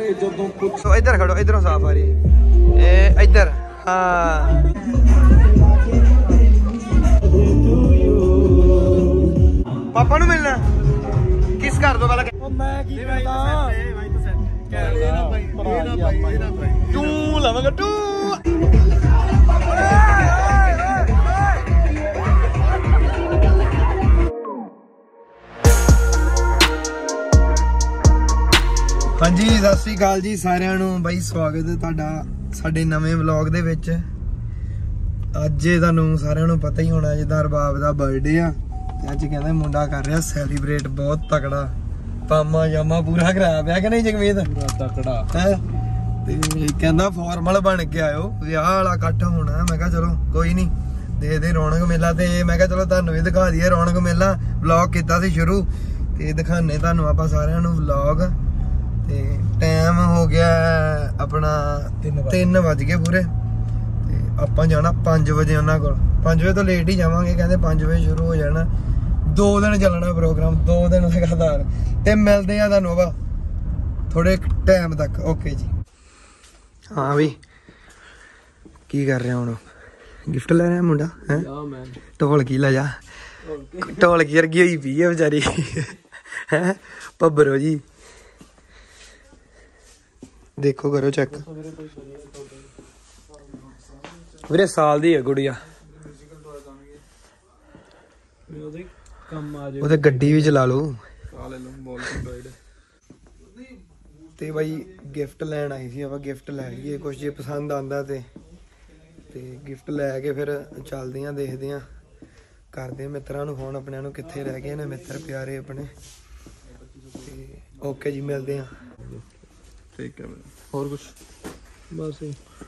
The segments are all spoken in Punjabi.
तो इधर खड़ो, इधरों साफ आ रही इधर। हाँ पापा नू मिलना किस कर दो पहले टू लवांगा टू। हाँ जी सत श्री अकाल जी सारिਆਂ ਨੂੰ ਬਾਈ ਸਵਾਗਤ ਹੈ ਤੁਹਾਡਾ ਸਾਡੇ ਨਵੇਂ ਵਲੌਗ ਦੇ ਵਿੱਚ। ਅੱਜ ਤੁਹਾਨੂੰ ਸਾਰਿਆਂ ਨੂੰ ਪਤਾ ਹੀ ਹੋਣਾ ਜਿੱਦਾਂ ਰਬਾਬ ਦਾ ਬਰਥਡੇ ਆ ਤੇ ਅੱਜ ਕਹਿੰਦਾ ਮੁੰਡਾ ਕਰ ਰਿਹਾ ਸੈਲੀਬ੍ਰੇਟ ਬਹੁਤ ਤਕੜਾ, ਪਾਮਾ ਜਾਮਾ ਪੂਰਾ ਕਰਾਇਆ ਪਿਆ ਕਿ ਨਹੀਂ ਜਗਮੀਤ? ਪੂਰਾ ਤਕੜਾ ਹੈ ਤੇ ਕਹਿੰਦਾ ਫਾਰਮਲ ਬਣ ਕੇ ਆਇਓ, ਵਿਆਹ ਵਾਲਾ ਇਕੱਠ ਹੋਣਾ। ਮੈਂ ਕਿਹਾ ਚਲੋ ਕੋਈ ਨਹੀਂ ਦੇ ਰੌਣਕ ਮੇਲਾ। ਤੇ ਮੈਂ ਕਿਹਾ ਚਲੋ ਤੁਹਾਨੂੰ ਵੀ ਦਿਖਾ ਦਈਏ ਰੌਣਕ ਮੇਲਾ। ਵਲੌਗ ਕੀਤਾ ਸੀ ਸ਼ੁਰੂ ਤੇ ਦਿਖਾਣੇ ਤੁਹਾਨੂੰ ਆਪਾਂ ਸਾਰਿਆਂ ਨੂੰ ਵਲੌਗ। ਤੇ ਟਾਈਮ ਹੋ ਗਿਆ ਆਪਣਾ 3 ਵਜ ਗਏ ਪੂਰੇ ਤੇ ਆਪਾਂ ਜਾਣਾ 5 ਵਜੇ ਉਹਨਾਂ ਕੋਲ। 5 ਵਜੇ ਤੋਂ ਲੇਟ ਹੀ ਜਾਵਾਂਗੇ, ਕਹਿੰਦੇ 5 ਵਜੇ ਸ਼ੁਰੂ ਹੋ ਜਾਣਾ। 2 ਦਿਨ ਚੱਲਣਾ ਪ੍ਰੋਗਰਾਮ, 2 ਦਿਨ ਲਗਾਤਾਰ। ਤੇ ਮਿਲਦੇ ਆ ਤੁਹਾਨੂੰ ਆਪਾਂ ਥੋੜੇ ਟਾਈਮ ਤੱਕ। ਓਕੇ ਜੀ। ਹਾਂ ਵੀ ਕੀ ਕਰ ਰਿਹਾ ਹੁਣ? ਗਿਫਟ ਲੈ ਰਿਹਾ ਮੁੰਡਾ ਹੈ? ਢੋਲਕੀ ਲੈ ਜਾ, ਢੋਲਕੀ ਵਰਗੀ ਹੋਈ ਪਈ ਹੈ ਵਿਚਾਰੀ ਹੈ ਭੱਬਰੋ ਜੀ। ਦੇਖੋ ਕਰੋ ਚੈੱਕ ਵੀਰੇ, ਸਾਲ ਦੀ ਹੈ ਗੁੜੀਆ। ਉਹਦੇ ਗੱਡੀ ਵੀ ਚਲਾ ਲਓ। ਤੇ ਬਾਈ ਗਿਫਟ ਲੈਣ ਆਈ ਸੀ ਆਪਾਂ, ਗਿਫਟ ਲੈ ਲਈਏ ਕੁਛ ਜੇ ਪਸੰਦ ਆਂਦਾ ਤੇ ਗਿਫਟ ਲੈ ਕੇ ਫਿਰ ਚੱਲਦੇ ਆ, ਦੇਖਦੇ ਆ, ਕਰਦੇ ਆ ਮਿੱਤਰਾਂ ਨੂੰ ਫੋਨ ਆਪਣਿਆਂ ਨੂੰ ਕਿੱਥੇ ਰਹਿ ਗਏ ਨੇ ਮਿੱਤਰ ਪਿਆਰੇ ਆਪਣੇ। ਤੇ ਓਕੇ ਜੀ ਮਿਲਦੇ ਆ। ਠੀਕ ਹੈ ਹੋਰ ਕੁਛ ਬਸ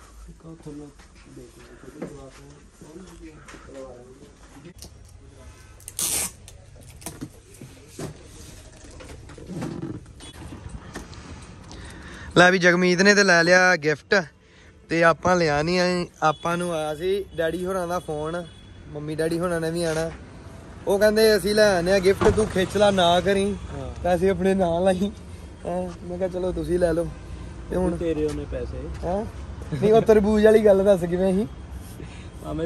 ਲੈ ਵੀ ਜਗਮੀਤ ਨੇ ਤੇ ਲੈ ਲਿਆ ਗਿਫਟ ਤੇ ਆਪਾਂ ਲਿਆ ਨਹੀਂ ਆਏ। ਆਪਾਂ ਨੂੰ ਆਇਆ ਸੀ ਡੈਡੀ ਹੋਰਾਂ ਦਾ ਫੋਨ, ਮੰਮੀ ਡੈਡੀ ਹੋਰਾਂ ਨੇ ਵੀ ਆਣਾ। ਉਹ ਕਹਿੰਦੇ ਅਸੀਂ ਲੈ ਆਨੇ ਆ ਗਿਫਟ, ਤੂੰ ਖਿੱਚ ਲਾ ਨਾ ਕਰੀ, ਪੈਸੇ ਆਪਣੇ ਨਾਲ ਲਾਈ। ਮੈਂ ਕਿਹਾ ਚਲੋ ਤੁਸੀਂ ਲੈ ਲਓ। ਤੇ ਹੁਣ ਤੇਰੇ ਉਹਨੇ ਪੈਸੇ ਹੈ ਨਹੀਂ, ਉਹ ਤਰਬੂਜ ਵਾਲੀ ਗੱਲ ਦੱਸ ਕਿਵੇਂ ਸੀ? ਭਾਵੇਂ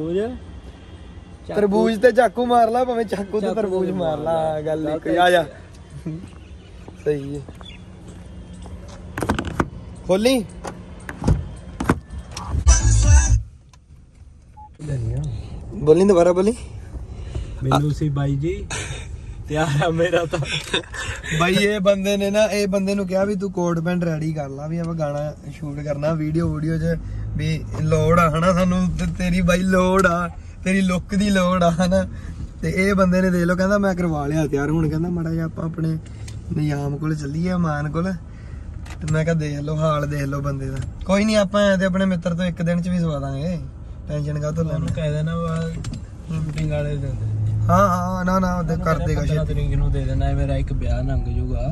ਤਰਬੂਜ ਤੇ ਚਾਕੂ ਮਾਰ ਲਾ, ਭਾਵੇਂ ਚਾਕੂ ਤੇ ਤਰਬੂਜ ਮਾਰ ਲਾ, ਗੱਲ ਇੱਕ ਆ ਜਾ। ਸਹੀ ਹੈ, ਖੋਲੀ ਬੋਲੀ ਦੁਬਾਰਾ ਬੋਲੀ। ਮੈਨੂੰ ਸੀ ਬਾਈ ਜੀ ਤਿਆਰ ਆ ਮੇਰਾ ਤਾਂ ਬਾਈ। ਇਹ ਬੰਦੇ ਨੇ ਨਾ, ਇਹ ਬੰਦੇ ਨੂੰ ਕਿਹਾ ਵੀ ਤੂੰ ਕੋਟ ਪੈਂਟ ਰੈਡੀ ਕਰ ਲਾ, ਵੀ ਆਪਾਂ ਗਾਣਾ ਸ਼ੂਟ ਕਰਨਾ, ਵੀਡੀਓ ਚ ਵੀ ਲੋੜ ਆ ਹਨਾ ਸਾਨੂੰ, ਤੇਰੀ ਬਾਈ ਲੋੜ ਆ, ਤੇਰੀ ਲੁੱਕ ਦੀ ਲੋੜ ਆ ਹਨਾ। ਤੇ ਇਹ ਬੰਦੇ ਨੇ ਦੇਖ ਲਓ ਕਹਿੰਦਾ ਮੈਂ ਕਰਵਾ ਲਿਆ ਤਿਆਰ। ਹੁਣ ਕਹਿੰਦਾ ਮਾੜਾ ਜਿਹਾ ਆਪਾਂ ਆਪਣੇ ਨਿਯਾਮ ਕੋਲ ਚੱਲੀਏ, ਮਾਨ ਕੋਲ। ਤੇ ਮੈਂ ਕਿਹਾ ਦੇਖ ਲਓ ਹਾਲ, ਦੇਖ ਲਓ ਬੰਦੇ ਦਾ। ਕੋਈ ਨੀ ਆਪਾਂ ਐ ਤੇ ਆਪਣੇ ਮਿੱਤਰ ਤੋਂ 1 ਦਿਨ ਚ ਵੀ ਸਵਾ ਦਾਂਗੇ, ਟੈਨਸ਼ਨ ਕਾਹਤੋਂ ਲੈਣਾ। ਕਹਿ ਦੇਣਾ ਮੀਟਿੰਗ ਵਾਲੇ ਦਿਨ। ਹਾਂ ਨਾ ਉਹਦੇ ਕਰ ਦੇਗਾ 15 ਤਰੀਕ ਨੂੰ ਦੇ ਦੇਣਾ, ਮੇਰਾ ਇੱਕ ਵਿਆਹ ਲੰਘ ਜੂਗਾ।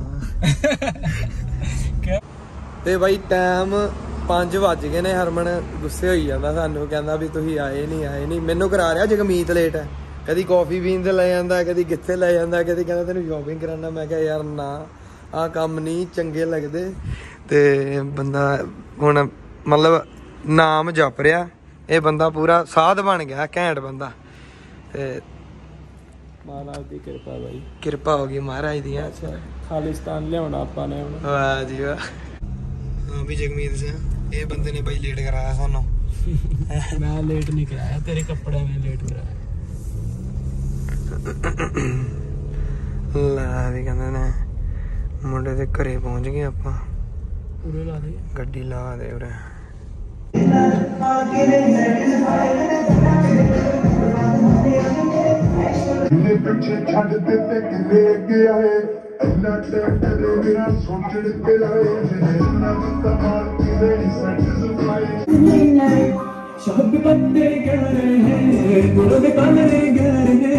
ਤੇ ਬਾਈ ਟਾਈਮ 5 ਵੱਜ ਗਏ ਨੇ। ਹਰਮਨ ਗੁੱਸੇ ਹੋਈ ਜਾਂਦਾ ਸਾਨੂੰ, ਕਹਿੰਦਾ ਵੀ ਤੁਸੀਂ ਆਏ ਨਹੀਂ। ਮੈਨੂੰ ਕਰਾ ਰਿਹਾ ਜਗਮੀਤ ਲੇਟ, ਕਦੀ ਕਾਫੀ ਪੀਣ ਤੇ ਲੈ ਜਾਂਦਾ, ਕਦੀ ਕਿੱਥੇ ਲੈ ਜਾਂਦਾ, ਕਦੀ ਕਹਿੰਦਾ ਤੈਨੂੰ ਸ਼ੋਪਿੰਗ ਕਰਾਉਣਾ। ਮੈਂ ਕਿਹਾ ਯਾਰ ਨਾ, ਆਹ ਕੰਮ ਨਹੀਂ ਚੰਗੇ ਲੱਗਦੇ। ਤੇ ਬੰਦਾ ਹੁਣ ਮਤਲਬ ਨਾਮ ਜਪ ਰਿਹਾ, ਇਹ ਬੰਦਾ ਪੂਰਾ ਸਾਧ ਬਣ ਗਿਆ, ਘੈਂਟ ਬੰਦਾ। ਤੇ ਮਹਾਰਾਜ ਦੀ ਕਿਰਪਾ ਬਾਈ, ਕਿਰਪਾ ਹੋ ਗਈ ਮਹਾਰਾਜ ਦੀ। ਖਾਲਿਸਤਾਨ ਲਿਆਉਣਾ ਆਪਾਂ ਨੇ ਹੁਣ। ਵਾਹ ਜੀ ਵਾਹ। ਹਾਂ ਵੀ ਜਗਮੀਤ ਸਿੰਘ, ਇਹ ਬੰਦੇ ਨੇ ਬਾਈ ਲੇਟ ਕਰਾਇਆ ਸਾਨੂੰ। ਮੈਂ ਲੇਟ ਨਹੀਂ ਕਰਾਇਆ, ਤੇਰੇ ਕੱਪੜਿਆਂ ਨੇ ਲੇਟ ਕਰਾਇਆ। ਲੈ ਵੀ ਕਹਿੰਦੇ ਨੇ ਮੁੰਡੇ ਦੇ ਘਰੇ ਪਹੁੰਚ ਗਏ ਆਪਾਂ। ਉਰੇ ਲਾ ਦੇ ਗੱਡੀ, ਲਾ ਦੇ ਉਰੇ। ਪਿੱਛੇ ਛੱਡ ਦਿੱਤੇ ਕਿੰਨੇ ਅੱਗੇ ਆਏ, ਇੰਨਾ ਟੈਂਟ ਦੇ ਬਿਨਾਂ ਸੋਚਣ ਕੇ ਲਾਏ, ਜਿੰਨਾ ਦਿੱਤਾ ਮਾਰ ਕਿਵੇਂ ਸੈਟੀਸਫਾਈ। ਸ਼ਬਦ ਬੰਦੇ ਗਏ ਹੈ ਗੁਰੂ ਦੇ ਕਾਲੇ ਗਏ।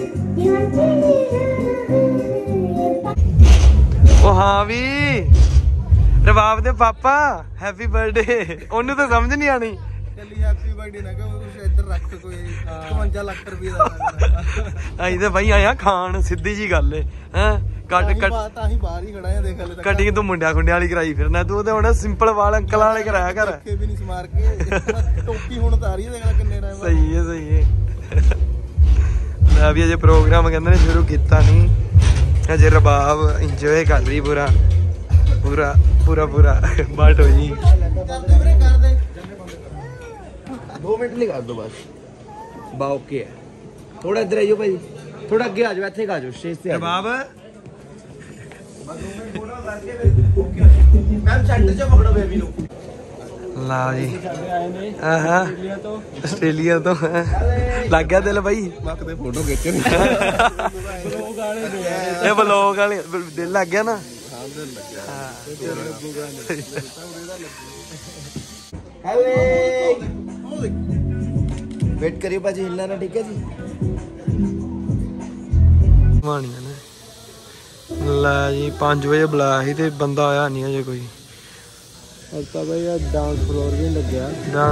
ਉਹ ਹਾਂ ਵੀ ਰਬਾਬ ਦੇ ਪਾਪਾ ਹੈਪੀ ਬਰਥਡੇ। ਉਹਨੂੰ ਤਾਂ ਸਮਝ ਨਹੀਂ ਆਣੀ। ਹੈਪੀ ਬਰਥਡੇ ਨਾ ਕਹੋ, ਤੁਸੀਂ ਇੱਧਰ ਰੱਖ ਕੋਈ 52 ਲੱਖ ਰੁਪਏ ਦਾ। ਅਸੀਂ ਤਾਂ ਬਾਈ ਆਇਆ ਖਾਣ, ਸਿੱਧੀ ਜੀ ਗੱਲ ਹੈ। ਬਾਹਰ ਹੀ ਖੜਾ ਆ ਦੇਖ ਲੈ ਕਟਿੰਗ ਤੂੰ ਮੁੰਡਿਆਂ ਖੁੰਡਿਆਂ ਵਾਲੀ ਕਰਾਈ ਫਿਰਨਾ ਤੂੰ ਤੇ ਹੁਣ ਸਿੰਪਲ ਵਾਲ ਅੰਕਲਾਂ ਵਾਲੇ ਕਰਾਇਆ ਕਰ ਵੀ ਨਹੀਂ ਸਮਾਰ ਕੇ ਟੋਪੀ ਹੁਣ ਉਤਾਰੀ ਦੇਖ ਲੈ ਕਿੰਨੇ ਟਾਈਮ ਸਹੀ ਹੈ ਮੈਂ ਵੀ ਅਜੇ ਪ੍ਰੋਗਰਾਮ ਕਹਿੰਦੇ ਨੇ ਸ਼ੁਰੂ ਕੀਤਾ ਨਹੀਂ ਅਜੇ ਰਬਾਬ ਇੰਜੋਏ ਕਰ ਰਹੀ ਪੂਰਾ ਬਾਟ ਹੋ ਜੀ 2 ਮਿੰਟ ਲਈ ਕਰ ਦੋ ਬਸ ਬਾ ਓਕੇ ਹੈ ਥੋੜਾ ਇੱਧਰ ਆਇਓ ਭਾਈ ਥੋੜਾ ਅੱਗੇ ਆ ਜਾਓ ਇੱਥੇ ਆ ਜਾਓ ਸਟੇਜ ਤੇ ਰਬਾਬ ਮੈਮ ਸੈਂਟਰ 'ਚ ਪਕੜੋ ਬੇਬੀ ਨੂੰ ਲਾ ਜੀ ਆਸਟ੍ਰੇਲੀਆ ਤੋਂ ਲੱਗ ਗਿਆ ਦਿਲ ਬਾਈ ਮੱਕ ਦੇ ਫੋਟੋ ਖਿੱਚਣ ਇਹ ਬਲੌਗ ਵਾਲੇ ਦਿਲ ਲੱਗ ਗਿਆ ਨਾ वेट करिए भाजी हिलना ना ठीक है जी ਮਾਣੀਆਂ ਨੇ ਲੈ ਜੀ 5 ਵਜੇ ਬੁਲਾਇਆ ਸੀ ਤੇ ਬੰਦਾ ਆਇਆ ਨਹੀਂ ਅਜੇ ਕੋਈ ਤਾਂ ਬਈ ਇਹ ਡਾਂਸ ਫਲੋਰ ਵੀ ਲੱਗਿਆ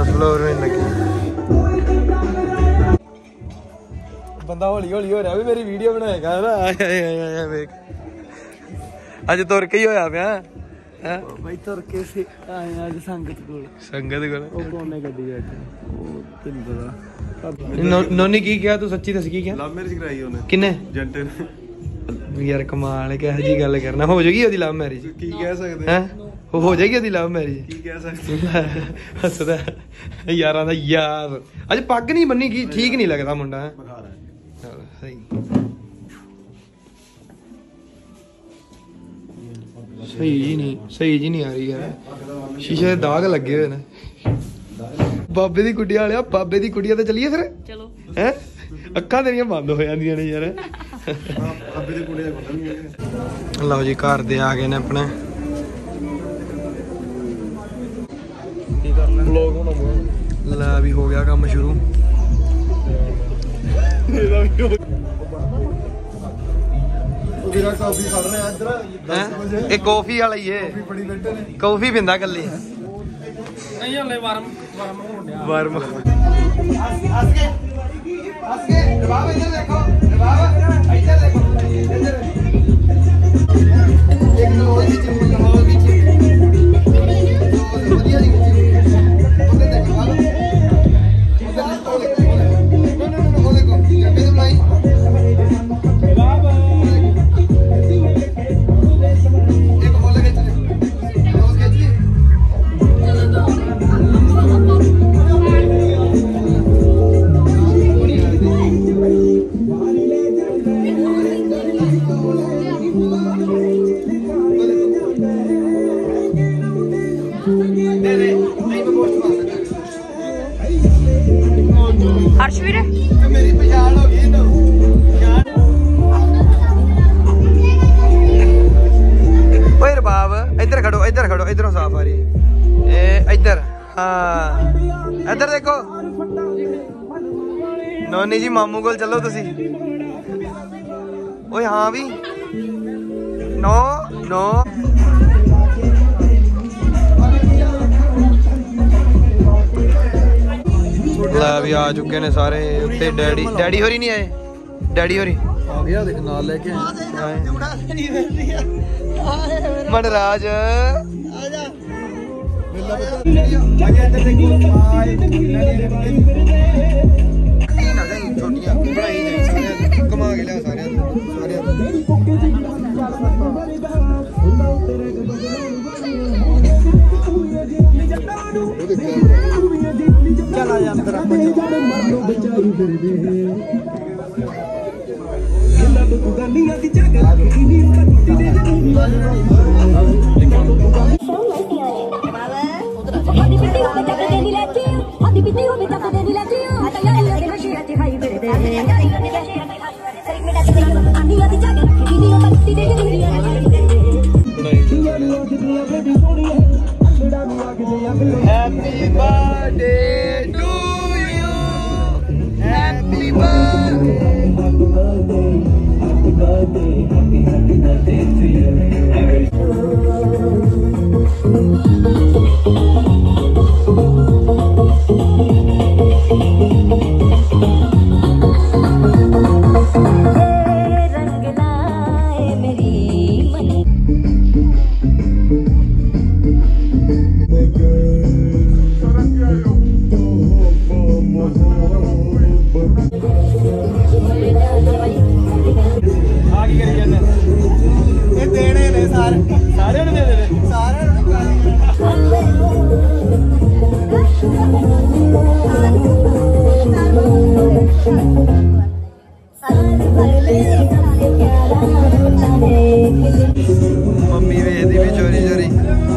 ਬੰਦਾ ਹੌਲੀ ਹੋ ਰਿਹਾ ਵੀ ਮੇਰੀ ਵੀਡੀਓ ਬਣਾਏਗਾ ਨਾ ਆਇਆ ਵੇਖ ਅੱਜ ਤੁਰ ਕੇ ਹੀ ਹੋਇਆ ਪਿਆ ਹੈ ਬਈ ਤੁਰ ਕੇ ਸੀ ਆਏ ਅੱਜ ਸੰਗਤ ਕੋਲ ਉਹ ਕੋਨੇ ਗੱਡੀ ਬੈਠੇ ਉਹ ਤੈਨੂੰ ਪਤਾ ਨੋਨੀ ਕੀ ਕਿਹਾ ਤੂੰ ਸੱਚੀ ਦੱਸ ਕੀ ਕਿਹਾ ਲਵ ਮੈਰਿਜ ਕਰਾਈ ਉਹਨੇ ਕਿੰਨੇ ਜੰਟੇ ਨੇ ਯਾਰ ਕਮਾਲ ਹੈ ਕਿਹੋ ਜੀ ਗੱਲ ਕਰਨਾ ਹੋ ਜਾਏਗੀ ਉਹਦੀ ਲਵ ਮੈਰਿਜ ਕੀ ਕਹਿ ਸਕਦੇ ਹੈ ਹੋ ਜਾਏਗੀ ਉਹਦੀ ਲਵ ਮੈਰਿਜ ਕੀ ਕਹਿ ਸਕਦੇ ਹੱਸਦਾ ਯਾਰਾਂ ਦਾ ਯਾਰ ਅੱਜ ਪੱਗ ਨਹੀਂ ਬੰਨੀ ਕੀ ਠੀਕ ਨਹੀਂ ਲੱਗਦਾ ਮੁੰਡਾ ਸਹੀ ਸਹੀ ਜੀ ਨਹੀਂ ਆ ਰਹੀ ਯਾਰ ਸ਼ੀਸ਼ੇ ਦੇ ਦਾਗ ਲੱਗੇ ਹੋਏ ਨੇ ਬਾਬੇ ਦੀ ਕੁੜੀਆਂ ਵਾਲਿਆ ਬਾਬੇ ਦੀ ਕੁੜੀਆਂ ਤੇ ਚੱਲੀਏ ਫਿਰ ਚਲੋ ਹੈ ਅੱਖਾਂ ਤੇਰੀਆਂ ਬੰਦ ਹੋ ਜਾਂਦੀਆਂ ਨੇ ਯਾਰ ਬਾਬੇ ਦੀ ਕੁੜੀਆਂ ਪਤਾ ਨਹੀਂ ਲਓ ਜੀ ਘਰ ਦੇ ਆ ਗਏ ਨੇ ਆਪਣੇ ਕੀ ਕਰਨਾ ਵਲੌਗ ਬਣਾਉਣਾ ਲੈ ਵੀ ਹੋ ਗਿਆ ਕੰਮ ਸ਼ੁਰੂ ਵੀਰਾ ਕਾਫੀ ਖੜ ਰਿਹਾ ਇੱਧਰ ਇਹ ਕਾਫੀ ਵਾਲਾ ਹੀ ਏ ਬੜੀ ਬੈਠੇ ਨੇ ਕਾਫੀ ਪਿੰਦਾ ਕੱਲੀ ਨਹੀਂ ਹਲੇ ਵਾਰਮ ਹੋਣ ਡਿਆ ਵਾਰਮ रबाब इधर देखो रबाब इधर देखो इधर एक लाहौर की चिप बढ़िया दी उधर देखो वाला उधर देखो नो देखो जब तुम लाई रबाब एक बोल के चले रोज के जी हर्ष वीर मेरी पहचान हो गई तो ओए रबाब इधर खड़ो इधरों साफ आ रही ए इधर हाँ इधर देखो नोनी जी मामू कोल चलो तुसी ओए हाँ भी नो नो ला भी आ चुके ने सारे उत्ते डैडी होरी नहीं आए डैडी होरी आ गया देख नाल लेके मनराज कमा के लिया सारे चला जा अंदर Happy birthday to you. Happy birthday. Happy birthday. Happy birthday. Happy birthday to you. रंग लाए मेरी ਸਾਰਿਆਂ ਨੂੰ ਦੇ ਦੇ ਸਾਰਿਆਂ ਨੂੰ ਮੰਮੀ ਵੇਖਦੀ ਵੀ ਚੋਰੀ ਚੋਰੀ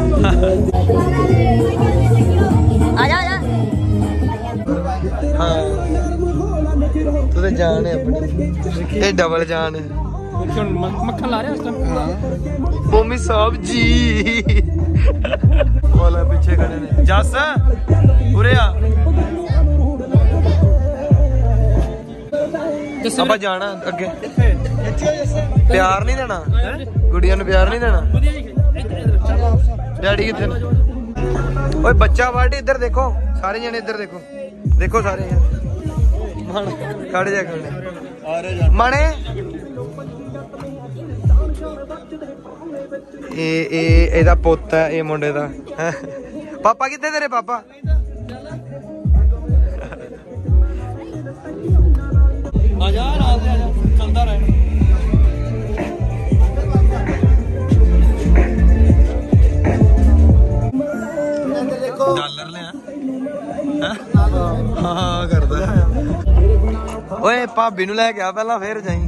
ਹਾਂ ਤੂੰ ਤੇ ਜਾਨ ਹੈ ਆਪਣੀ ਇਹ ਡਬਲ ਜਾਨ ਹੈ ਮੱਖਣ ਲਾ ਰਿਹਾ ਉਸ ਟਾਈਮ ਮੰਮੀ ਸਾਹਿਬ ਜੀ ਵਾਲਾ ਪਿੱਛੇ ਖੜੇ ਨੇ ਜੱਸ ਉਰੇ ਆ ਆਪਾਂ ਜਾਣਾ ਅੱਗੇ ਪਿਆਰ ਨਹੀਂ ਦੇਣਾ ਕੁੜੀਆਂ ਨੂੰ ਪਿਆਰ ਨਹੀਂ ਦੇਣਾ ਡੈਡੀ ਕਿੱਥੇ ਨੇ ਓਏ ਬੱਚਾ ਵਾਰਡ ਇੱਧਰ ਦੇਖੋ ਸਾਰੇ ਜਣੇ ਇੱਧਰ ਦੇਖੋ ਦੇਖੋ ਸਾਰੇ ਖੜ ਜਾ ਮਾਣੇ ਇਹ ਇਹਦਾ ਪੁੱਤ ਹੈ ਇਹ ਮੁੰਡੇ ਦਾ ਪਾਪਾ ਕਿੱਥੇ ਤੇਰੇ ਪਾਪਾ ਆ ਜਾ ਨਾਲ ਦੇ ਆ ਜਾ ਚੱਲਦਾ ਰਹੇ ਡਾਲਰ ਲਿਆ ਹਾਂ ਕਰਦਾ ਓਏ ਭਾਬੀ ਨੂੰ ਲੈ ਕੇ ਆ ਪਹਿਲਾਂ ਫੇਰ ਜਾਈ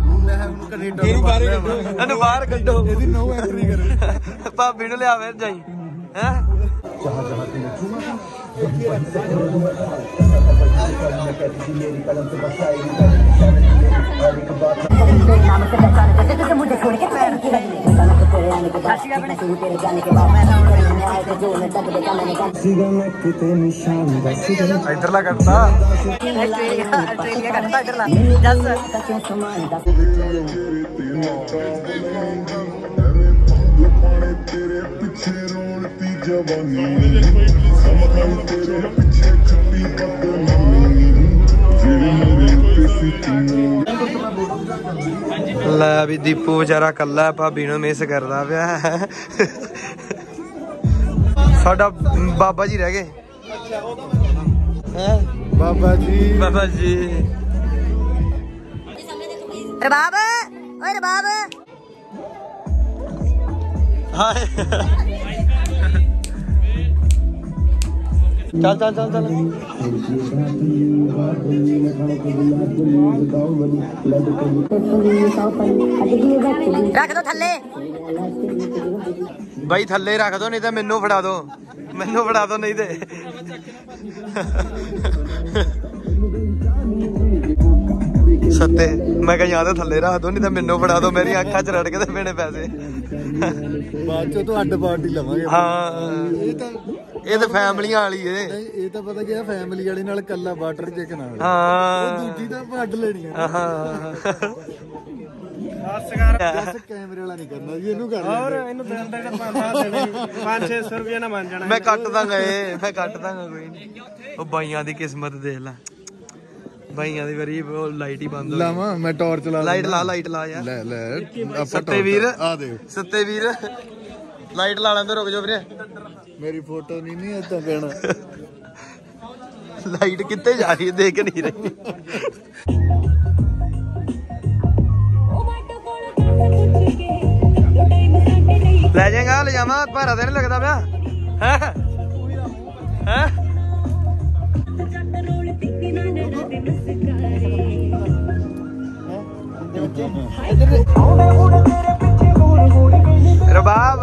ਇਹਨੂੰ ਬਾਹਰ ਕੱਢੋ ਇਹਦੀ ਨੋ ਐਂਟਰੀ ਕਰੋ ਭਾਬੀ ਨੂੰ ਲਿਆ ਫੇਰ ਜਾਈ ਹੈ ਇਧਰਲਾ ਕਰਤਾ ਇਧਰਲਾ ਤੇਰੇ ਪਿੱਛੇ ਰੋਣ ਦੀ ਜਵਾਨੀ ਸਮਖਾਈ ਤੇਰੇ ਪਿੱਛੇ ਛੱਡੀ ਬਦਨਾਮੀ ਜਿਹੜੀ ਮੇਰੇ ਉੱਤੇ ਸਿੱਟੀ ਲੈ ਵੀ ਦੀਪੂ ਵਿਚਾਰਾ ਕੱਲਾ ਭਾਬੀ ਨੂੰ ਮਿਸ ਕਰਦਾ ਪਿਆ ਸਾਡਾ ਬਾਬਾ ਜੀ ਰਹਿ ਗਏ ਹੈ ਬਾਬਾ ਜੀ ਰਬਾਬ ਓਏ ਰਬਾਬ ਹਾਏ ਚੱਲ ਰੱਖ ਦੋ ਥੱਲੇ ਬਾਈ ਥੱਲੇ ਰੱਖ ਦੋ ਨਹੀਂ ਤਾਂ ਮੈਨੂੰ ਫੜਾ ਦੋ ਨਹੀਂ ਤੇ ਸੱਤੇ ਮੈਂ ਕਿਹਾ ਜਾਂ ਤਾਂ ਥੱਲੇ ਰੱਖ ਦੋ ਨਹੀਂ ਤਾਂ ਮੈਨੂੰ ਫੜਾ ਦੋ ਮੇਰੀ ਅੱਖਾਂ 'ਚ ਰੜ ਕੇ ਤੇ ਮੇਰੇ ਪੈਸੇ ਬਾਅਦ ਚੋਂ ਤੋਂ ਅੱਡ ਪਾਰਟੀ ਲਵਾਂਗੇ ਹਾਂ ਇਹ ਤਾਂ ਫੈਮਲੀਆਂ ਵਾਲੀ ਏ ਇਹ ਤਾਂ ਪਤਾ ਕੀ ਫੈਮਿਲੀ ਵਾਲੀ ਨਾਲ ਕੱਲਾ ਵਾਟਰ ਚਿਕਨ ਨਾਲ ਹਾਂ ਦੂਜੀ ਤਾਂ ਅੱਡ ਲੈਣੀ ਆ ਹਾਂ ਕੈਮਰੇ ਵਾਲਾ ਨਹੀਂ ਕਰਨਾ ਜੀ ਇਹਨੂੰ ਕਰਨਾ ਹੋਰ ਇਹਨੂੰ ਦਿਨ ਦਾ 500 ਰੁਪਏ ਨਾ ਮੰਨ ਜਾਣਾ ਮੈਂ ਕੱਟ ਦਾਂਗਾ ਕੋਈ ਨਹੀਂ ਉਹ ਬਾਈਆਂ ਦੀ ਕਿਸਮਤ ਦੇਖ ਲੈ ਬਾਈਆਂ ਦੀ ਵਾਰੀ ਲਾਈਟ ਹੀ ਬੰਦ ਹੋ ਗਈ ਲਾਵਾਂ ਮੈਂ ਟਾਰਚ ਲਾ ਲਾਈਟ ਲਾ ਯਾਰ ਲੈ ਸੱਤੇ ਵੀਰ ਆ ਦੇ ਸੱਤੇ ਵੀਰ ਲਾਈਟ ਲਾ ਲੈਂਦੇ ਰੁਕ ਜਾਓ ਵੀਰੇ ਮੇਰੀ ਫੋਟੋ ਨਹੀਂ ਏਦਾਂ ਕਹਿਣਾ ਲਾਈਟ ਕਿੱਥੇ ਜਾ ਰਹੀ ਹੈ ਦੇਖ ਨਹੀਂ ਰਹੀ ਲੈ ਜਾਏਗਾ ਲੈ ਜਾਵਾਂ ਭਾਰਾ ਤੇ ਨਹੀਂ ਲੱਗਦਾ ਪਿਆ ਹੈ ਰਬਾਬ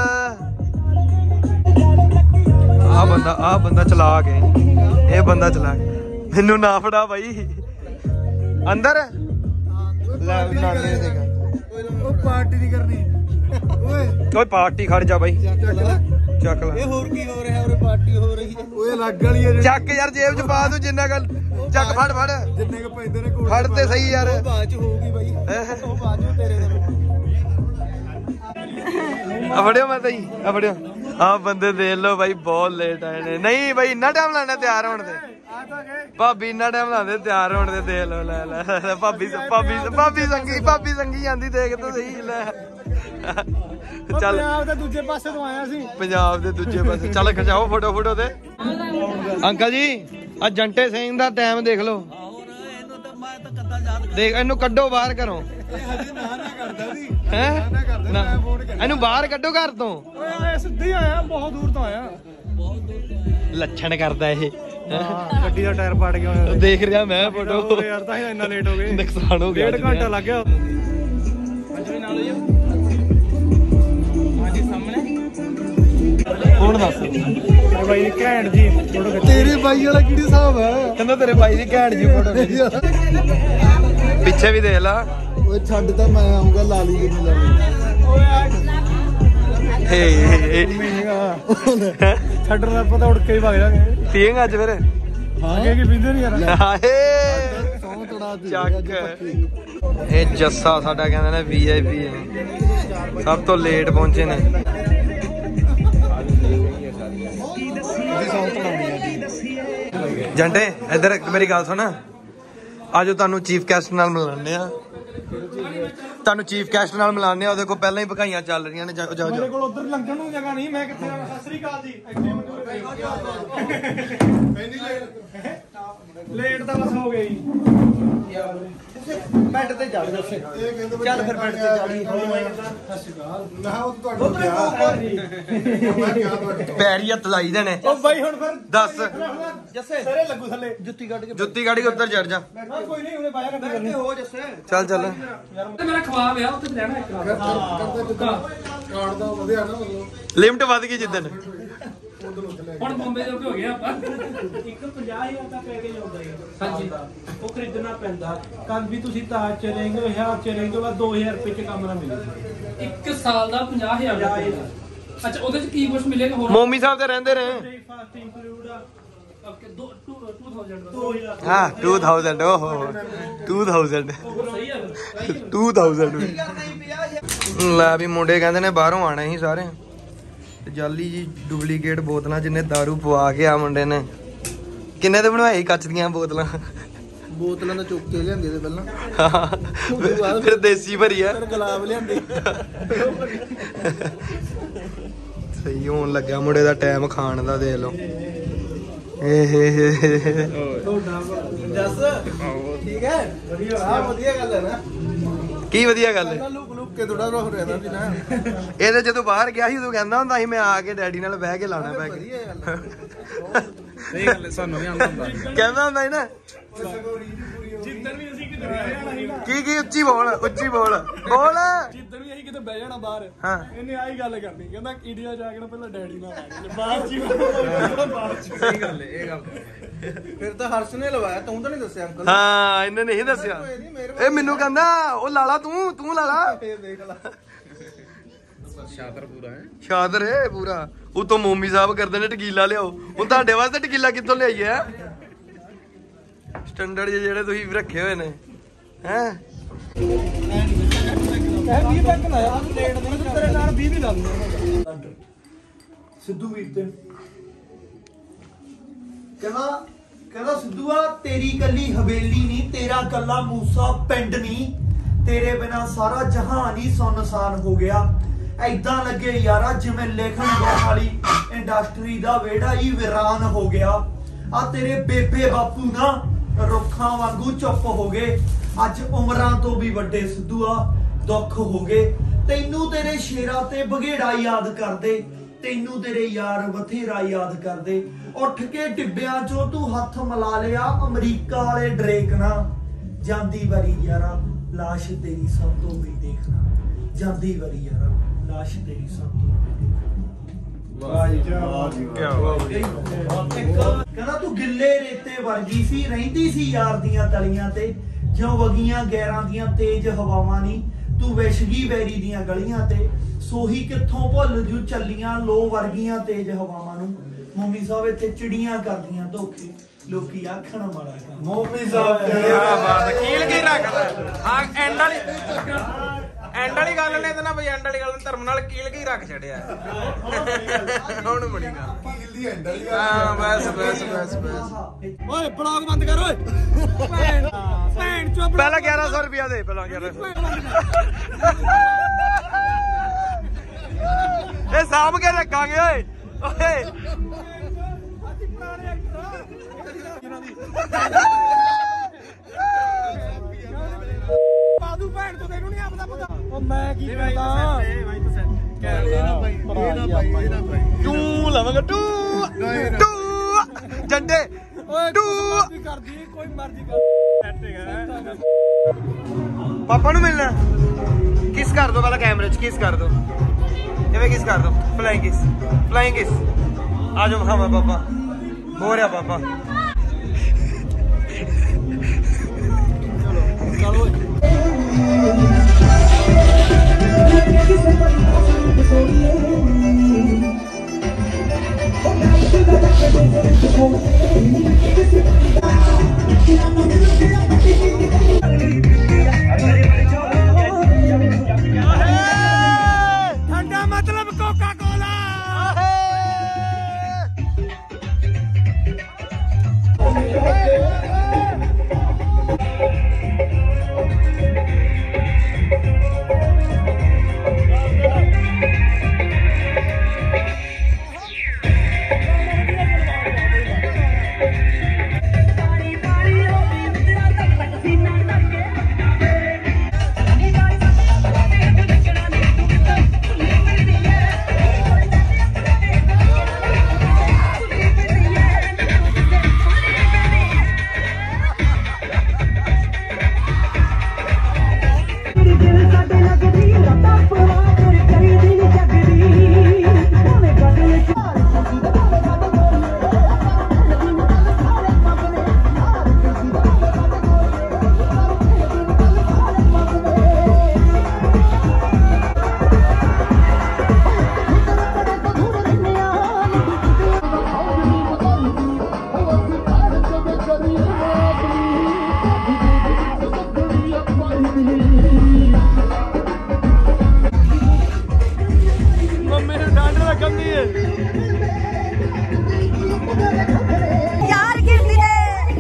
ਆ ਬੰਦਾ ਚਲਾ ਕੇ ਇਹ ਬੰਦਾ ਚਲਾ ਮੈਨੂੰ ਨਾ ਫੜਾ ਬਾਈ ਅੰਦਰ ਲੈ ਨਾਲੇ ਦੇਗਾ ਉਹ ਪਾਰਟੀ ਨਹੀਂ ਕਰਨੀ ਓਏ ਪਾਰਟੀ ਖੜ ਜਾ ਬਾਈ ਚੱਕ ਲੈ ਇਹ ਹੋਰ ਕੀ ਹੋ ਰਿਹਾ ਉਰੇ ਪਾਰਟੀ ਹੋ ਰਹੀ ਹੈ ਓਏ ਲੱਗ ਵਾਲੀ ਹੈ ਚੱਕ ਯਾਰ ਜੇਬ ਚ ਪਾ ਦੂ ਜਿੰਨਾ ਗੱਲ ਚੱਕ ਫੜ ਜਿੰਨੇ ਕ ਪੈਂਦੇ ਨੇ ਕੋਲ ਫੜ ਤੇ ਸਹੀ ਯਾਰ ਬਾਅਦ ਚ ਹੋਊਗੀ ਬਾਈ ਉਹ ਬਾਅਦ ਚ ਤੇਰੇ ਨਾਲ ਆ ਫੜਿਓ ਮੈਂ ਤਾਈ ਆ ਫੜਿਓ ਆ ਬੰਦੇ ਦੇਖ ਲਓ ਬਾਈ ਬਹੁਤ ਲੇਟ ਆਏ ਨੇ ਨਹੀਂ ਬਾਈ ਇੰਨਾ ਟਾਈਮ ਲਾਣਾ ਤਿਆਰ ਹੋਣ ਤੇ ਭਾਬੀ ਇੰਨਾ ਟਾਈਮ ਲਾਉਂਦੇ ਤਿਆਰ ਹੋਣ ਤੇ ਦੇਖ ਲਓ ਲੈ ਭਾਬੀ ਸੰਗੀ ਜਾਂਦੀ ਦੇਖ ਤੂੰ ਸਹੀ ਲੈ ਚੱਲ ਪੰਜਾਬ ਦੇ ਦੂਜੇ ਪਾਸੇ ਤੋਂ ਆਇਆ ਸੀ ਪੰਜਾਬ ਦੇ ਦੂਜੇ ਪਾਸੇ ਚੱਲ ਖਿਚਾਓ ਫੋਟੋ ਤੇ ਅੰਕਲ ਜੀ ਆ ਜੰਟੇ ਸਿੰਘ ਦਾ ਟਾਈਮ ਦੇਖ ਲਓ ਦੇਖ ਇਹਨੂੰ ਕੱਢੋ ਬਾਹਰ ਘਰੋਂ ਹੈ ਇਹਨੂੰ ਬਾਹਰ ਕੱਢੋ ਘਰ ਤੋਂ। ਓਏ ਸਿੱਧੀ ਆਇਆ, ਬਹੁਤ ਦੂਰ ਤੋਂ ਆਇਆ। ਲੱਛਣ ਕਰਦਾ ਇਹ। ਗੱਡੀ ਦਾ ਟਾਇਰ ਪਾੜ ਗਿਆ ਹੋਇਆ। ਦੇਖ ਰਿਹਾ ਮੈਂ ਫੋਟੋ ਯਾਰ ਤਾਂ ਇੰਨਾ ਲੇਟ ਹੋ ਗਏ, ਨੁਕਸਾਨ ਹੋ ਗਿਆ। 1.5 ਘੰਟਾ ਲੱਗ ਗਿਆ। ਹੁਣ ਦੱਸ ਬਾਈ ਘੈਂਟ ਜੀ ਫੋਟੋ ਤੇਰੇ ਬਾਈ ਵਾਲਾ ਕਿਹੜੀ ਹਿਸਾਬ ਹੈ? ਕਹਿੰਦਾ ਤੇਰੇ ਭਾਈ ਦੀ ਘੈਂਟ ਜੀ ਫੋਟੋ ਪਿੱਛੇ ਵੀ ਦੇਖ ਲਾ। ਓਏ ਛੱਡ ਤਾਂ ਮੈਂ ਆਉਂਗਾ ਲਾਲੀ ਦੇ ਮਿਲਣ। ਛੱਡਣ ਦਾ ਪਤਾ ਉੜ ਕੇ ਹੀ ਵਗ ਜਾਗੇ। ਪੀਏਂਗਾ ਅੱਜ ਫਿਰ? ਅੱਗੇ ਕੀ ਪੀਂਦੇ ਨਹੀਂ ਯਾਰ। ਹਾਏ ਸੌਂ ਤੜਾ ਦੀ ਚੱਕ। ਇਹ ਜੱਸਾ ਸਾਡਾ ਕਹਿੰਦੇ ਨੇ VIP ਹੈ, ਸਭ ਤੋਂ ਲੇਟ ਪਹੁੰਚੇ ਨੇ। ਜੰਟੇ ਇੱਧਰ ਮੇਰੀ ਗੱਲ ਸੁਣ, ਆਜੋ ਤੁਹਾਨੂੰ ਚੀਫ ਗੈਸਟ ਨਾਲ ਮਿਲਾਉਂਦੇ ਆ। ਤੁਹਾਨੂੰ ਚੀਫ ਗੈਸਟ ਨਾਲ ਮਿਲਾਉਂਦੇ ਆ। ਉਹਦੇ ਕੋਲ ਪਹਿਲਾਂ ਹੀ ਭਕਾਈਆਂ ਚੱਲ ਰਹੀਆਂ ਨੇ। ਜਾਓ ਮੇਰੇ ਕੋਲ ਉਧਰ ਲੰਘਣ ਨੂੰ ਜਗ੍ਹਾ ਨਹੀਂ, ਮੈਂ ਕਿੱਥੇ ਆਵਾਂ? ਸਤਿ ਸ੍ਰੀ ਅਕਾਲ ਜੀ। ਲੇਟ ਤਾਂ ਬਸ ਹੋ ਗਈ। ਬੈੱਡ ਤੇ ਚੜ ਜੱਸੇ। ਚੱਲ ਫਿਰ ਬੈੱਡ ਤੇ ਚੜੀ। ਸਤਿ ਸ੍ਰੀ ਅਕਾਲ। ਮੈਂ ਉਹ ਤੁਹਾਨੂੰ ਕਿਹਾ ਪੈਰੀ ਹੱਥ ਲਾਈਦੇ ਨੇ। ਉਹ ਬਾਈ ਹੁਣ ਫਿਰ ਦੱਸ ਜੱਸੇ ਸਾਰੇ ਲੱਗੂ ਥੱਲੇ। ਜੁੱਤੀ ਕੱਢ ਕੇ ਜੁੱਤੀ ਗਾੜੀ ਉੱਧਰ ਚੜ ਜਾ। ਕੋਈ ਨਹੀਂ ਉਹਨੇ ਪਾਇਆ ਕਰਨੀ ਹੋ ਜੱਸੇ। ਚੱਲ ਚੱਲ। ਮੇਰਾ ਖਵਾਬ ਆ ਉੱਥੇ ਲੈਣਾ ਇੱਕ ਕਾਰਡ ਦਾ ਵਧਿਆ ਨਾ ਮਤਲਬ ਲਿਮਟ ਵੱਧ ਗਈ ਜਿੱਦਣ। ਹੁਣ ਬੰਬੇ ਜੋ ਹੋ ਗਿਆ ਆਪਾਂ। ਇੱਕ 50,000 ਦਾ ਪੈਕੇਜ ਆਉਂਦਾ ਹੈ। ਹਾਂਜੀ ਉਹ ਖਰੀਦਣਾ ਪੈਂਦਾ। ਕੱਲ ਵੀ ਤੁਸੀਂ ਤਾਜ ਚ ਰਹੇਂਗੇ, ਹਿਆਰ ਚ ਰਹੇਂਗੇ, ਬਾਅਦ 2000 ਰੁਪਏ ਚ ਕੰਮ ਨਾ ਮਿਲੇਗਾ। ਇੱਕ ਸਾਲ ਦਾ 50,000 ਦਾ ਅੱਛਾ ਉਹਦੇ ਚ ਕੀ ਕੁਝ ਮਿਲੇਗਾ ਹੋਰ? ਮੋਮੀ ਸਾਹਿਬ ਤੇ ਰਹਿੰਦੇ ਰਹੇ। ਬ੍ਰੇਕਫਾਸਟ ਇੰਕਲੂਡ ਆ। ਓਕੇ 2000 ਦਾ 2000 ਹਾਂ 2000 ਓਹੋ 2000 ਸਹੀ ਆ 2000 ਲੈ ਵੀ ਮੁੰਡੇ ਕਹਿੰਦੇ ਨੇ ਬਾਹਰੋਂ ਆਣੇ ਸੀ ਸਾਰੇ। ਤੇ ਜਾਲੀ ਜੀ ਡੁਪਲੀਕੇਟ ਬੋਤਲਾਂ ਜਿੰਨੇ दारू ਪਵਾ ਕੇ ਆ ਮੁੰਡੇ ਨੇ। ਕਿੰਨੇ ਤੇ ਬਣਵਾਈ ਕੱਚ ਦੀਆਂ ਬੋਤਲਾਂ? ਬੋਤਲਾਂ ਦਾ ਚੁੱਕ ਕੇ ਲਿਆਂਦੇ ਤੇ ਪਹਿਲਾਂ, ਫਿਰ ਦੇਸੀ ਭਰੀ ਆ। ਫਿਰ ਗੁਲਾਬ ਲਿਆਂਦੇ। ਸਹੀ ਹੋਣ ਲੱਗਾ ਮੁੰਡੇ ਦਾ ਟਾਈਮ ਖਾਣ ਦਾ, ਦੇਖ ਲਓ। ਜੱਸ ਠੀਕ ਹੈ, ਵਧੀਆ ਗੱਲ ਹੈ ਨਾ। ਕੀ ਵਧੀਆ ਗੱਲ ਹੈ। ਲੁਕ ਲੁਕ ਕੇ ਥੋੜਾ ਰੋਹ ਰਹਿੰਦਾ ਸੀ ਨਾ। ਇਹਦੇ ਜਦੋਂ ਬਾਹਰ ਗਿਆ ਸੀ ਉਦੋਂ ਕਹਿੰਦਾ ਹੁੰਦਾ ਸੀ ਮੈਂ ਆ ਕੇ ਡੈਡੀ ਨਾਲ ਬਹਿ ਕੇ ਲਾਣਾ ਪੈ ਵਧੀਆ ਗਿਆ। ਗੱਲ ਸਹੀ ਗੱਲ ਹੈ, ਸਾਨੂੰ ਵੀ ਆਉਂਦਾ ਹੁੰਦਾ। ਕਹਿੰਦਾ ਹੁੰਦਾ ਸੀ ਨਾ। ਜਿੱਦਣ ਵੀ ਅਸੀਂ ਕਿਤੇ ਬਹਿ ਜਾਣਾ ਸੀ ਨਾ, ਕੀ ਉੱਚੀ ਬੋਲ ਬੋਲ। ਜਿੱਦਣ ਵੀ ਅਸੀਂ ਕਿਤੇ ਬਹਿ ਜਾਣਾ ਬਾਹਰ, ਹਾਂ ਇਹਨੇ ਆਹੀ ਗੱਲ ਕਰਨੀ। ਕਹਿੰਦਾ ਇੰਡੀਆ ਜਾ ਕੇ ਨਾ ਪਹਿਲਾਂ ਡੈਡੀ ਨਾਲ ਆਵਾਂਗੇ, ਬਾਹਰ ਜੀ ਬਾਹਰ ਚ। ਸਹੀ ਗੱਲ ਹੈ ਇਹ ਗੱਲ। ਫਿਰ ਤਾਂ ਹਰਸ਼ ਨੇ ਲਵਾਇਆ, ਤੂੰ ਤਾਂ ਨਹੀਂ ਦੱਸਿਆ ਅੰਕਲ। ਹਾਂ ਇਹਨੇ ਨਹੀਂ ਦੱਸਿਆ। ਇਹ ਮੈਨੂੰ ਕਹਿੰਦਾ ਉਹ ਲਾਲਾ ਤੂੰ ਲਾਲਾ। ਫੇਰ ਦੇਖ ਲਾ। ਸ਼ਾਦਰ ਹੈ ਪੂਰਾ। ਉਤੋਂ ਮੋਮੀ ਸਾਹਿਬ ਕਰਦੇ ਨੇ ਟਕੀਲਾ ਲਿਆਓ। ਹੁਣ ਤੁਹਾਡੇ ਵਾਸਤੇ ਟਕੀਲਾ ਕਿੱਥੋਂ ਲਿਆਈਏ? ਸਟੈਂਡਰਡ ਜਿਹੜੇ ਤੁਸੀਂ ਰੱਖੇ ਹੋਏ ਨੇ ਹੈ। 20 ਤੱਕ ਨਾ ਆ ਲੇਟ ਦੇ ਤੇਰੇ ਨਾਲ 20 ਵੀ ਲਾ ਦੂੰਗਾ। ਸਿੱਧੂ ਵੀਰ ਤੇ ਕਹਿੰਦਾ ਸਿੱਧੂਆ ਤੇਰੀ ਕੱਲੀ ਹਵੇਲੀ ਨਹੀਂ, ਤੇਰਾ ਕੱਲਾ ਮੂਸਾ ਪਿੰਡ ਨਹੀਂ, ਤੇਰੇ ਬਿਨਾ ਸਾਰਾ ਜਹਾਨ ਹੀ ਸੁੰਨਸਾਨ ਹੋ ਗਿਆ। ਐਦਾਂ ਲੱਗੇ ਯਾਰਾ ਜਿਵੇਂ ਲਿਖਣ ਵਾਲੀ ਇੰਡਸਟਰੀ ਦਾ ਵਿਹੜਾ ਹੀ ਵੀਰਾਨ ਹੋ ਗਿਆ। ਆ ਤੇਰੇ ਬੇਬੇ ਬਾਪੂ ਨਾ ਰੁੱਖਾਂ ਵਾਂਗੂ ਚੁੱਪ ਹੋ ਗਏ। ਅੱਜ ਉਮਰਾਂ ਤੋਂ ਵੀ ਵੱਡੇ ਸਿੱਧੂਆ ਦੁੱਖ ਹੋ ਗਏ। ਤੈਨੂੰ ਤੇਰੇ ਸ਼ੇਰਾਂ ਤੇ ਬਘੇੜਾ ਯਾਦ ਕਰਦੇ, ਤੈਨੂੰ ਤੇਰੇ ਯਾਰ ਬਥੇਰਾ ਯਾਦ ਕਰਦੇ। ਉੱਠ ਕੇ ਟਿੱਬਿਆਂ ਚੋਂ ਤੂੰ ਹੱਥ ਮਿਲਾ ਲਿਆ ਅਮਰੀਕਾ ਵਾਲੇ ਡਰੇਕ ਨਾਲ। ਜਾਂਦੀ ਵਾਰੀ ਯਾਰਾ ਲਾਸ਼ ਤੇਰੀ ਸਭ ਤੋਂ ਵੀ ਦੇਖਣਾ, ਜਾਂਦੀ ਵਾਰੀ ਯਾਰਾ ਲਾਸ਼ ਤੇਰੀ ਸਭ ਤੋਂ ਕਹਿੰਦਾ ਤੂੰ ਗਿੱਲੇ ਰੇਤੇ ਵਰਗੀ ਸੀ, ਰਹਿੰਦੀ ਸੀ ਯਾਰ ਦੀਆਂ ਤਲੀਆਂ ਤੇ। ਜਿਉਂ ਵਗੀਆਂ ਗੈਰਾਂ ਦੀਆਂ ਤੇਜ਼ ਹਵਾਵਾਂ ਨੀ, ਤੂੰ ਵਿਛਗੀ ਵੈਰੀ ਦੀਆਂ ਗਲੀਆਂ ਤੇ। ਸੋਹੀ ਕਿੱਥੋਂ ਭੁੱਲ ਜੂ ਚੱਲੀਆਂ ਲੋ ਵਰਗੀਆਂ ਤੇਜ਼ ਹਵਾਵਾਂ ਨੂੰ। ਮੋਮੀ ਸਾਹਿਬ ਇੱਥੇ ਚਿੜੀਆਂ ਕਰਦੀਆਂ ਧੋਖੇ, ਲੋਕੀ ਆਖਣ ਵਾਲਾ ਕੰਮ। ਮੋਮੀ ਸਾਹਿਬ ਕੀਲ ਕੀ ਰੱਖਦਾ। ਹਾਂ ਐਂਡ ਵਾਲੀ ਗੱਲ ਨੇ ਤੇ ਨਾ ਬਈ ਐਂਡ ਵਾਲੀ ਗੱਲ ਧਰਮ ਨਾਲ ਕੀਲ ਕੀ ਰੱਖ ਛੱਡਿਆ। ਹੁਣ ਬਣੀ ਗੱਲ। ਕੀਲ ਦੀ ਐਂਡ ਵਾਲੀ ਹਾਂ ਬਸ ਓਏ ਬਲੌਗ ਬੰਦ ਕਰ ਓਏ। ਭੈਣ ਚੋ ਪਹਿਲਾਂ 1100 ਰੁਪਿਆ ਦੇ। ਪਹਿਲਾਂ 1100 ਇਹ ਸਾਂਭ ਕੇ ਰੱਖਾਂਗੇ ਓਏ। ਓਏ ਬਾਦੂ ਭੈਣ ਤੋਂ ਤੈਨੂੰ ਨਹੀਂ ਆਪਦਾ ਪਤਾ। ਉਹ ਮੈਂ ਕੀ ਕਰਦਾ ਟੂ ਲਵਾਂਗਾ ਟੂ ਟੂ ਜੰਡੇ ਟੂ ਕਰਦੀ ਕੋਈ ਮਰਜ਼ੀ ਕਰ ਪਾਪਾ ਨੂੰ ਮਿਲਣਾ ਕਿਸ ਕਰ ਦੋ ਪਹਿਲਾਂ ਕੈਮਰੇ 'ਚ ਕਿਸ ਕਰ ਦੋ ਜਿਵੇਂ ਕਿਸ ਕਰ ਦੋ ਫਲਾਈਂਗ ਕਿਸ ਆ ਜਾਓ ਖਾਵਾ ਪਾਪਾ ਹੋ ਰਿਹਾ ਪਾਪਾ ਚਲੋ ਠੰਡਾ ਮਤਲਬ ਕੋਕਾ ਕੋਲਾ ਮੰਮੀ ਨੂੰ ਡਾਂਡ ਲੱਗਦੀ ਏ यार गिरती है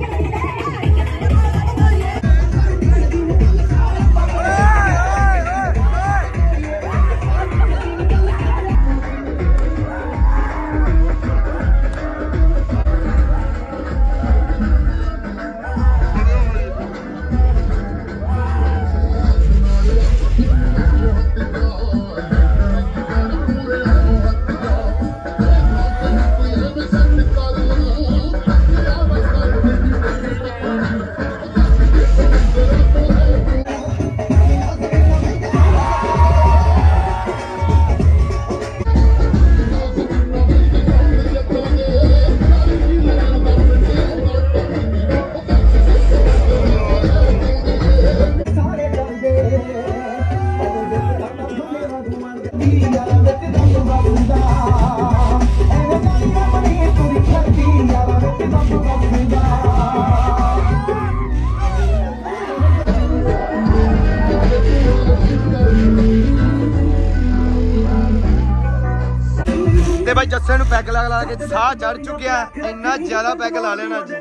ਤੇ ਬਾਈ ਜੱਸੇ ਨੂੰ ਪੈਗ ਲਾ ਕੇ ਸਾਹ ਚੜ ਚੁੱਕਿਆ ਇੰਨਾ ਜ਼ਿਆਦਾ ਪੈਗ ਲਾ ਲੈਣਾ ਅੱਜ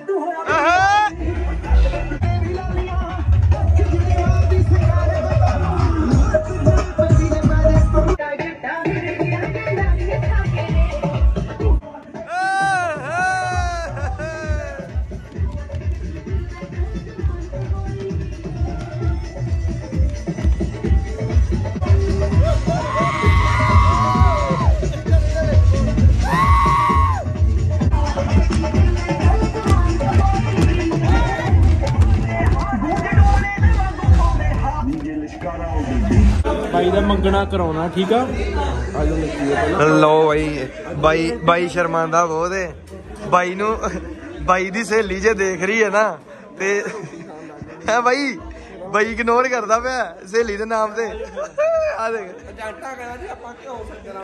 ਬਾਈ ਦਾ ਮੰਗਣਾ ਕਰਾਉਣਾ ਠੀਕ ਆ ਆਜੋ ਲੱਗੀ ਪਹਿਲਾਂ ਲਓ ਬਾਈ ਸ਼ਰਮਾਂਦਾ ਬਹੁਤ ਏ ਬਾਈ ਦੀ ਸਹੇਲੀ ਜੇ ਦੇਖ ਰਹੀ ਹੈ ਨਾ ਤੇ ਹੈ ਬਾਈ ਇਗਨੋਰ ਕਰਦਾ ਪਿਆ ਸਹੇਲੀ ਦੇ ਨਾਮ ਤੇ ਆ ਦੇਖ ਜੰਟਾ ਕਰਾਂ ਜੀ ਆਪਾਂ ਕਿਉਂ ਸੱਜਣਾ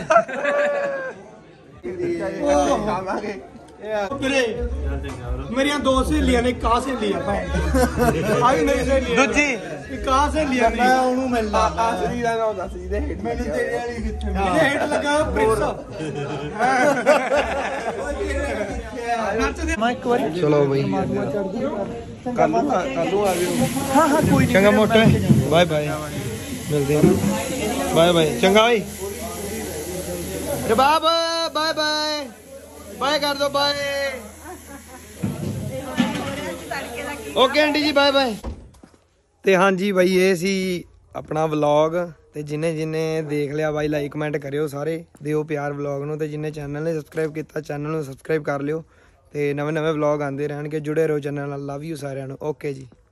ਮੇਰੀਆਂ ਦੋ ਸਹੇਲੀਆਂ ਨੇ ਕਾ ਸਹੇਲੀਆਂ ਭਾਈ ਆਈ ਮੇਰੀ ਸਹੇਲੀ ਦੂਜੀ ਕਾ ਸਹੇਲੀਆਂ ਮੈਂ ਉਹਨੂੰ ਮਿਲਣਾ ਆਸਰੀ ਦਾ ਨਾਮ ਦੱਸ ਇਹਦੇ ਹੇਠ ਮੈਨੂੰ ਤੇਰੇ ਵਾਲੀ ਕਿੱਥੇ ਇਹਦੇ ਹੇਠ ਲੱਗਾ ਪ੍ਰਿੰਸ ਮੈਂ ਇੱਕ ਵਾਰੀ ਚਲੋ ਬਾਈ ਕੱਲ ਨੂੰ ਆ ਜਾਓ ਹਾਂ ਕੋਈ ਨਹੀਂ ਚੰਗਾ ਮੋਟੇ ਬਾਏ ਮਿਲਦੇ ਹਾਂ ਬਾਏ ਚੰਗਾ ਬਾਈ ਰਬਾਬ ਬਾਏ ਕਰ ਦੋ bye okay aunty ji bye ਤੇ ਹਾਂਜੀ ਬਾਈ ਇਹ ਸੀ ਆਪਣਾ ਵਲੌਗ ਤੇ ਜਿਨੇ ਦੇਖ ਲਿਆ ਬਾਈ ਲਾਈਕ ਕਮੈਂਟ ਕਰਿਓ ਸਾਰੇ, ਦਿਓ ਪਿਆਰ ਵਲੌਗ ਨੂੰ। ਤੇ ਜਿਨੇ ਚੈਨਲ ਨੇ ਸਬਸਕ੍ਰਾਈਬ ਕੀਤਾ ਚੈਨਲ ਨੂੰ ਸਬਸਕ੍ਰਾਈਬ ਕਰ ਲਿਓ। ਤੇ ਨਵੇਂ ਵਲੌਗ ਆਉਂਦੇ ਰਹਿਣਗੇ, ਜੁੜੇ ਰਹੋ ਚੈਨਲ ਨਾਲ। ਲਵ ਯੂ ਸਾਰਿਆਂ ਨੂੰ। ਓਕੇ ਜੀ।